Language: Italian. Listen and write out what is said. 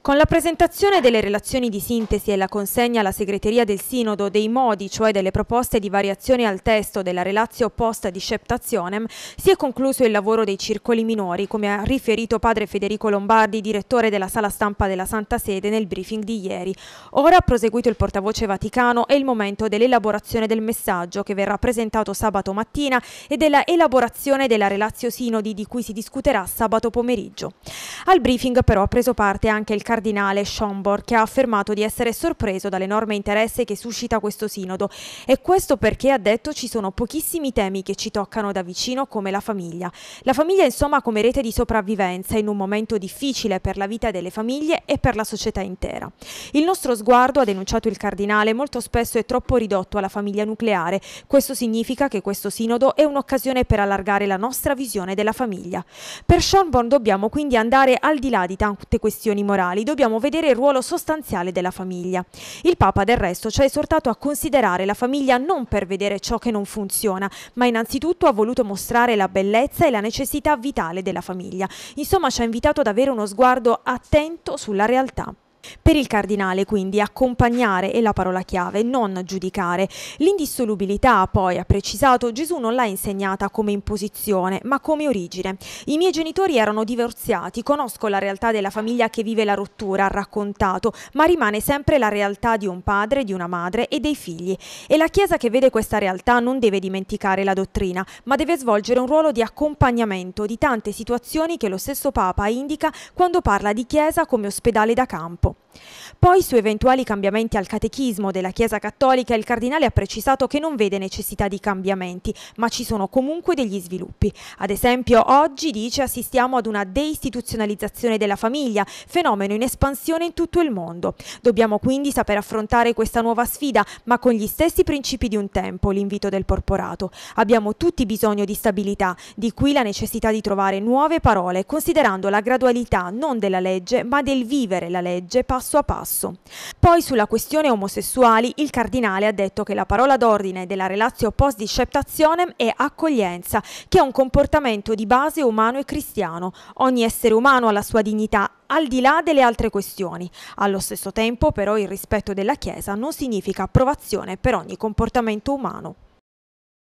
Con la presentazione delle relazioni di sintesi e la consegna alla segreteria del Sinodo dei modi, cioè delle proposte di variazione al testo della Relatio Post Disceptationem, si è concluso il lavoro dei circoli minori, come ha riferito padre Federico Lombardi, direttore della sala stampa della Santa Sede, nel briefing di ieri. Ora, proseguito il portavoce Vaticano, è il momento dell'elaborazione del messaggio che verrà presentato sabato mattina e della elaborazione della Relatio Sinodi di cui si discuterà sabato pomeriggio. Al briefing però ha preso parte anche il cardinale Schonborn, che ha affermato di essere sorpreso dall'enorme interesse che suscita questo sinodo, e questo perché, ha detto, ci sono pochissimi temi che ci toccano da vicino come la famiglia. La famiglia, insomma, come rete di sopravvivenza in un momento difficile per la vita delle famiglie e per la società intera. Il nostro sguardo, ha denunciato il cardinale, molto spesso è troppo ridotto alla famiglia nucleare. Questo significa che questo sinodo è un'occasione per allargare la nostra visione della famiglia. Per Schonborn dobbiamo quindi andare al di là di tante questioni morali, dobbiamo vedere il ruolo sostanziale della famiglia. Il Papa, del resto, ci ha esortato a considerare la famiglia non per vedere ciò che non funziona, ma innanzitutto ha voluto mostrare la bellezza e la necessità vitale della famiglia. Insomma, ci ha invitato ad avere uno sguardo attento sulla realtà. Per il cardinale, quindi, accompagnare è la parola chiave, non giudicare. L'indissolubilità, poi, ha precisato, Gesù non l'ha insegnata come imposizione, ma come origine. I miei genitori erano divorziati, conosco la realtà della famiglia che vive la rottura, ha raccontato, ma rimane sempre la realtà di un padre, di una madre e dei figli. E la Chiesa, che vede questa realtà, non deve dimenticare la dottrina, ma deve svolgere un ruolo di accompagnamento di tante situazioni che lo stesso Papa indica quando parla di Chiesa come ospedale da campo. Poi, su eventuali cambiamenti al catechismo della Chiesa Cattolica, il cardinale ha precisato che non vede necessità di cambiamenti, ma ci sono comunque degli sviluppi. Ad esempio, oggi, dice, assistiamo ad una deistituzionalizzazione della famiglia, fenomeno in espansione in tutto il mondo. Dobbiamo quindi saper affrontare questa nuova sfida, ma con gli stessi principi di un tempo, l'invito del porporato. Abbiamo tutti bisogno di stabilità, di qui la necessità di trovare nuove parole, considerando la gradualità non della legge, ma del vivere la legge passo a passo. Poi, sulla questione omosessuali, il cardinale ha detto che la parola d'ordine della Relatio Post Disceptationem è accoglienza, che è un comportamento di base umano e cristiano. Ogni essere umano ha la sua dignità, al di là delle altre questioni. Allo stesso tempo, però, il rispetto della Chiesa non significa approvazione per ogni comportamento umano.